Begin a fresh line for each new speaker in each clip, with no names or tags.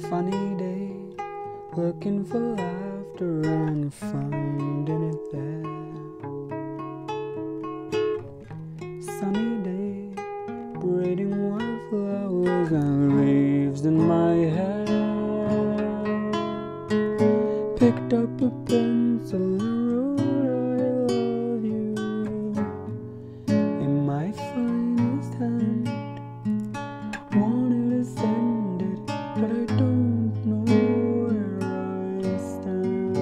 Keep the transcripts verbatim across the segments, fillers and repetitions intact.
Funny day, looking for laughter and finding it there. Sunny day, braiding wildflowers and leaves in my hair. Picked up a pencil and wrote I love you in my finest hand. Wanted to send it, but I don't know where I stand.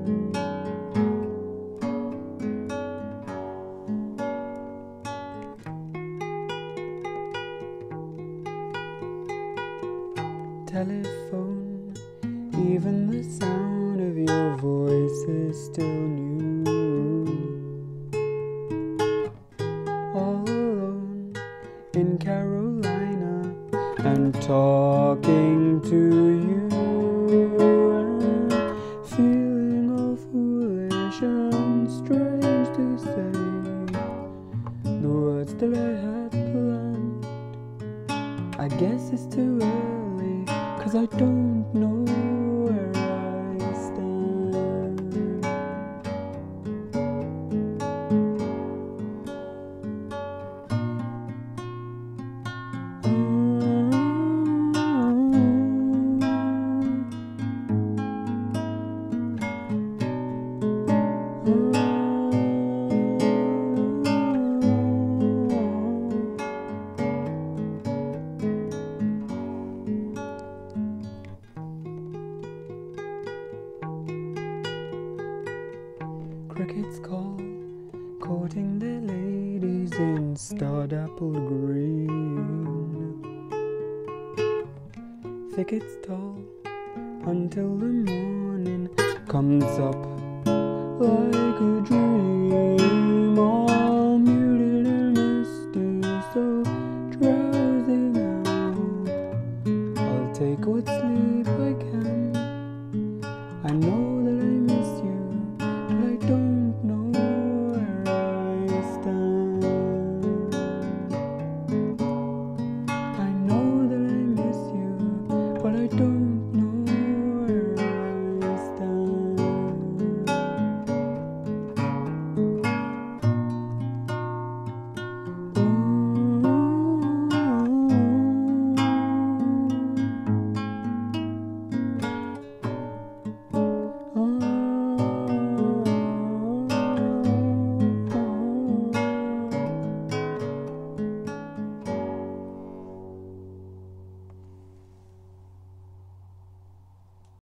Telephone, even the sound of your voice is still new. All alone in Carolina and talking to you, and feeling all foolish and strange to say the words that I had planned. I guess it's too early, 'cause I don't know where I stand. Crickets call, courting their ladies in starred apple green. Thickets tall until the morning comes up like a dream, all muted and misty, so drowsy now. I'll take what sleep I can. I know